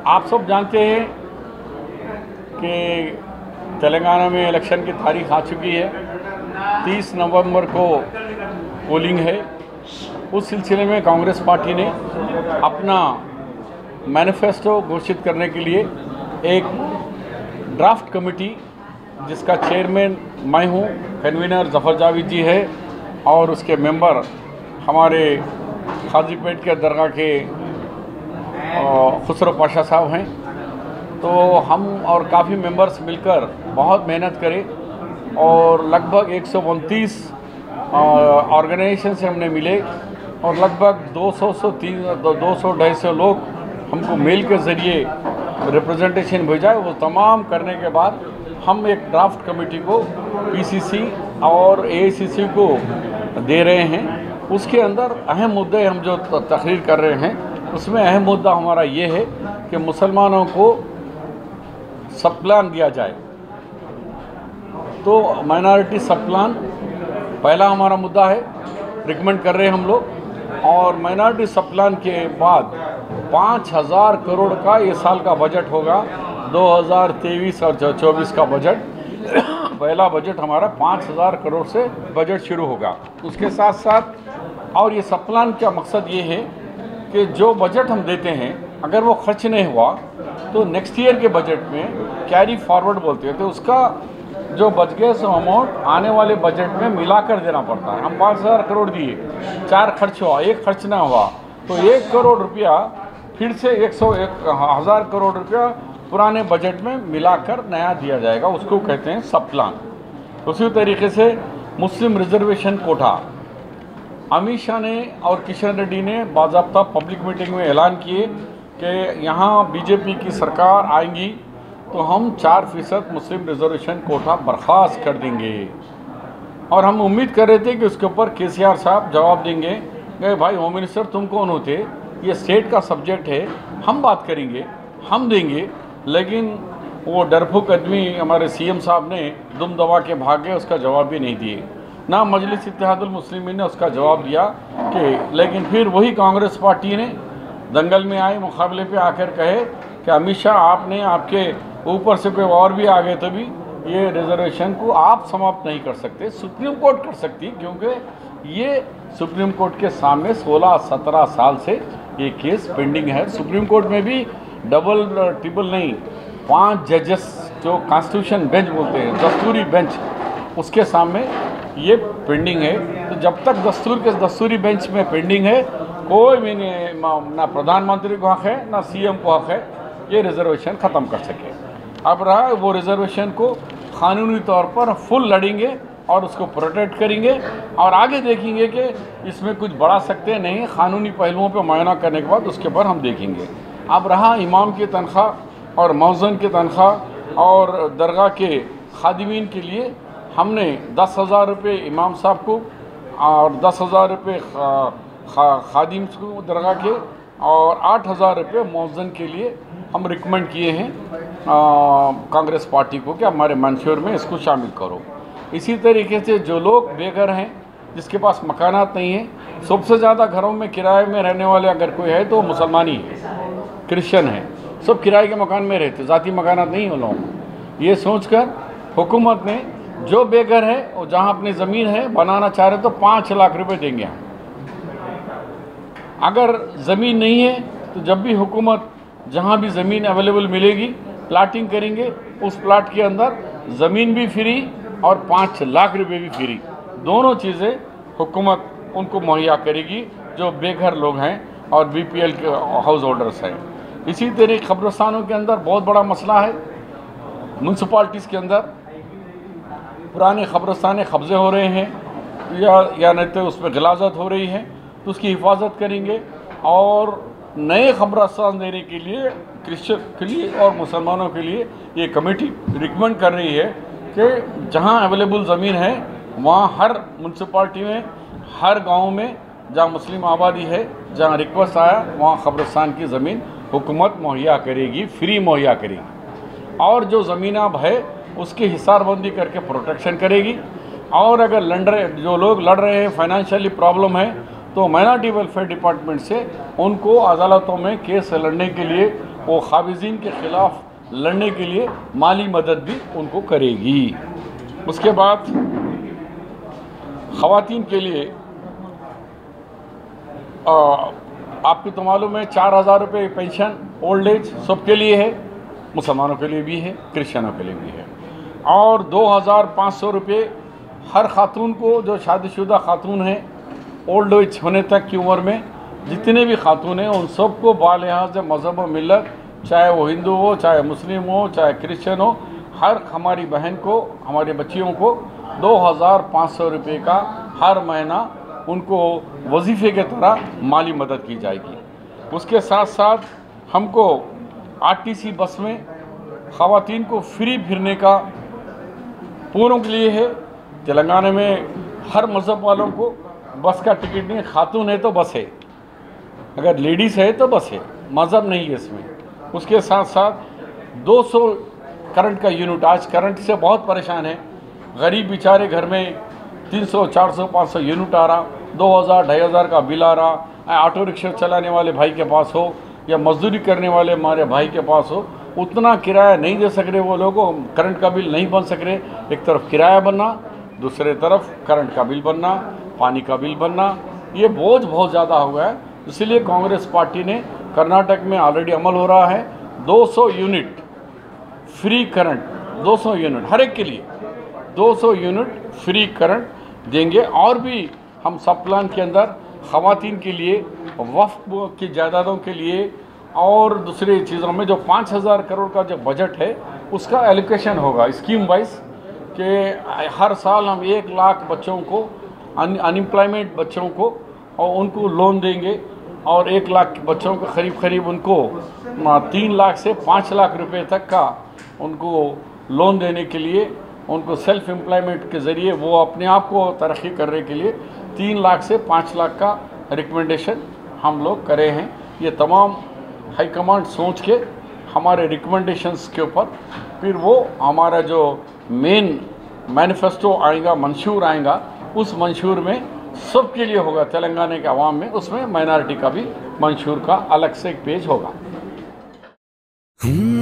आप सब जानते हैं कि तेलंगाना में इलेक्शन की तारीख आ चुकी है। 30 नवंबर को पोलिंग है। उस सिलसिले में कांग्रेस पार्टी ने अपना मैनिफेस्टो घोषित करने के लिए एक ड्राफ्ट कमेटी, जिसका चेयरमैन मैं हूँ, कन्वीनर जफर जावेद जी है और उसके मेंबर हमारे खाजीपेट के दरगाह के खुसरो पाशा साहब हैं। तो हम और काफ़ी मेंबर्स मिलकर बहुत मेहनत करें और लगभग 129 ऑर्गेनाइजेशन से हमने मिले और लगभग 200-250 लोग हमको मेल के ज़रिए रिप्रेजेंटेशन भेजा है। वो तमाम करने के बाद हम एक ड्राफ्ट कमेटी को पीसीसी और एआईसीसी को दे रहे हैं। उसके अंदर अहम मुद्दे हम जो तकरीर कर रहे हैं, उसमें अहम मुद्दा हमारा ये है कि मुसलमानों को सब प्लान दिया जाए। तो माइनॉरिटी सब प्लान पहला हमारा मुद्दा है, रिकमेंड कर रहे हैं हम लोग। और माइनॉरिटी सब प्लान के बाद 5000 करोड़ का ये साल का बजट होगा, 2023 और 2024 का बजट। पहला बजट हमारा 5000 करोड़ से बजट शुरू होगा। उसके साथ साथ और ये सब प्लान का मकसद ये है कि जो बजट हम देते हैं अगर वो खर्च नहीं हुआ तो नेक्स्ट ईयर के बजट में कैरी फॉरवर्ड बोलते हैं, तो उसका जो बच गए सो अमाउंट आने वाले बजट में मिलाकर देना पड़ता है। हम 5000 करोड़ दिए, 4 खर्च हुआ, 1 खर्च ना हुआ, तो 1 करोड़ रुपया फिर से 101,000 करोड़ रुपया पुराने बजट में मिलाकर नया दिया जाएगा। उसको कहते हैं सब प्लान। उसी तरीके से Muslim reservation quota, Amit Shah ने और किशन रेड्डी ने बाज़ाब्ता पब्लिक मीटिंग में ऐलान किए कि यहाँ बीजेपी की सरकार आएंगी तो हम 4% मुस्लिम रिजर्वेशन कोटा बर्खास्त कर देंगे। और हम उम्मीद कर रहे थे कि उसके ऊपर केसीआर साहब जवाब देंगे कि भाई होम मिनिस्टर तुम कौन होते, ये स्टेट का सब्जेक्ट है, हम बात करेंगे, हम देंगे। लेकिन वो डरपोक आदमी हमारे सीएम साहब ने दुम दबा के भागे, उसका जवाब भी नहीं दिए। ना मजलिस इत्तेहादुल मुस्लिमीन ने उसका जवाब दिया कि, लेकिन फिर वही कांग्रेस पार्टी ने दंगल में आए, मुकाबले पे आकर कहे कि अमित शाह आपने आपके ऊपर से कोई और भी आ गए तो भी ये रिजर्वेशन को आप समाप्त नहीं कर सकते, सुप्रीम कोर्ट कर सकती, क्योंकि ये सुप्रीम कोर्ट के सामने 16-17 साल से ये केस पेंडिंग है। सुप्रीम कोर्ट में भी डबल ट्रिपल नहीं, 5 जजेस जो कॉन्स्टिट्यूशन बेंच बोलते हैं, दस्तूरी बेंच, उसके सामने ये पेंडिंग है। तो जब तक दस्तूरी बेंच में पेंडिंग है, कोई भी ना प्रधानमंत्री को हक है ना सीएम को हक है ये रिजर्वेशन ख़त्म कर सके। अब रहा वो रिजर्वेशन को कानूनी तौर पर फुल लड़ेंगे और उसको प्रोटेक्ट करेंगे और आगे देखेंगे कि इसमें कुछ बढ़ा सकते हैं नहीं, कानूनी पहलुओं पर मुआयना करने के बाद उसके ऊपर हम देखेंगे। अब रहा इमाम की तनख्वाह और मौज़न की तनख्वाह और दरगाह के खादिमीन के लिए, हमने 10,000 रुपये इमाम साहब को और 10,000 रुपये खादिम को दरगाह के और 8,000 रुपये मौज़न के लिए हम रिकमेंड किए हैं कांग्रेस पार्टी को कि हमारे मंशूर में इसको शामिल करो। इसी तरीके से जो लोग बेघर हैं, जिसके पास मकानात नहीं हैं, सबसे ज़्यादा घरों में किराए में रहने वाले अगर कोई है तो मुसलमान ही है, क्रिश्चियन है, सब किराए के मकान में रहते, ज़ाती मकानात नहीं हो लोगों को। ये सोचकर हुकूमत ने जो बेघर है और जहाँ अपनी ज़मीन है बनाना चाह रहे तो 5 लाख रुपए देंगे हम। अगर ज़मीन नहीं है तो जब भी हुकूमत जहाँ भी ज़मीन अवेलेबल मिलेगी प्लाटिंग करेंगे, उस प्लाट के अंदर ज़मीन भी फ्री और 5 लाख रुपए भी फ्री, दोनों चीज़ें हुकूमत उनको मुहैया करेगी जो बेघर लोग हैं और बीपीएल के हाउस होल्डर्स हैं। इसी तरह कब्रिस्तानों के अंदर बहुत बड़ा मसला है। म्यूनसिपाल्टीज़ के अंदर पुराने कब्रिस्तान कब्ज़े हो रहे हैं या नहीं तो उसमें गिलाज़त हो रही है, तो उसकी हिफाजत करेंगे और नए कब्रिस्तान देने के लिए क्रिश्चियन के लिए और मुसलमानों के लिए ये कमेटी रिकमेंड कर रही है कि जहाँ अवेलेबल ज़मीन है वहाँ हर म्यूनसिपाल्टी में, हर गांव में जहाँ मुस्लिम आबादी है, जहाँ रिक्वेस्ट आया वहाँ कब्रिस्तान की ज़मीन हुकूमत मुहैया करेगी, फ्री मुहैया करेगी और जो ज़मीन अब है उसकी हिसारबंदी करके प्रोटेक्शन करेगी। और अगर जो लोग लड़ रहे हैं फाइनेंशियली प्रॉब्लम है तो माइनॉरिटी वेलफेयर डिपार्टमेंट से उनको अदालतों में केस लड़ने के लिए, वो खाबिजीन के ख़िलाफ़ लड़ने के लिए माली मदद भी उनको करेगी। उसके बाद ख़वातीन के लिए आपको तो मालूम है 4,000 रुपये पेंशन ओल्ड एज सबके लिए है, मुसलमानों के लिए भी है, क्रिश्चियनों के लिए भी है, और 2,500 रुपये हर खातून को जो शादीशुदा खातून हैं ओल्ड एज होने तक की उम्र में जितने भी खातून हैं उन सबको बालिहाज़ मज़हब व मिल्लत, चाहे वो हिंदू हो, चाहे मुस्लिम हो, चाहे क्रिश्चियन हो, हर हमारी बहन को, हमारे बच्चियों को 2,500 रुपये का हर महीना उनको वजीफ़े के तरह माली मदद की जाएगी। उसके साथ साथ हमको आरटीसी बस में ख़वातीन को फ्री फिरने का पूरों के लिए है। तेलंगाना में हर मज़हब वालों को बस का टिकट नहीं, खातून है तो बस है, अगर लेडीज़ है तो बस है, मज़हब नहीं है इसमें। उसके साथ साथ 200 करंट का यूनिट, आज करंट से बहुत परेशान है, गरीब बेचारे घर में 300, 400, 500 यूनिट आ रहा, 2,000, 2,500 का बिल आ रहा। ऑटो रिक्शा चलाने वाले भाई के पास हो या मजदूरी करने वाले हमारे भाई के पास हो, उतना किराया नहीं दे सक रहे वो लोगों, करंट का बिल नहीं बन सक रहे। एक तरफ किराया बनना, दूसरे तरफ करंट का बिल बनना, पानी का बिल बनना, ये बोझ बहुत ज़्यादा हो गया है। इसलिए कांग्रेस पार्टी ने कर्नाटक में ऑलरेडी अमल हो रहा है 200 यूनिट फ्री करंट, 200 यूनिट हर एक के लिए 200 यूनिट फ्री करंट देंगे। और भी हम सब प्लान के अंदर ख़वातीन के लिए, वक्फ की जायदादों के लिए और दूसरी चीज़ों में जो 5,000 करोड़ का जो बजट है उसका एलोकेशन होगा स्कीम वाइज, कि हर साल हम 1 लाख बच्चों को, अनएम्प्लॉयमेंट बच्चों को, और उनको लोन देंगे, और 1 लाख बच्चों को करीब उनको 3 लाख से 5 लाख रुपए तक का उनको लोन देने के लिए, उनको सेल्फ एम्प्लॉयमेंट के ज़रिए वो अपने आप को तरक्की करने के लिए 3 लाख से 5 लाख का रिकमेंडेशन हम लोग करे हैं। ये तमाम हाईकमांड सोच के हमारे रिकमेंडेशंस के ऊपर फिर वो हमारा जो मेन मैनिफेस्टो आएगा, मंशूर आएगा, उस मंशूर में सबके लिए होगा, तेलंगाना के अवाम में, उसमें माइनॉरिटी का भी मंशूर का अलग से एक पेज होगा।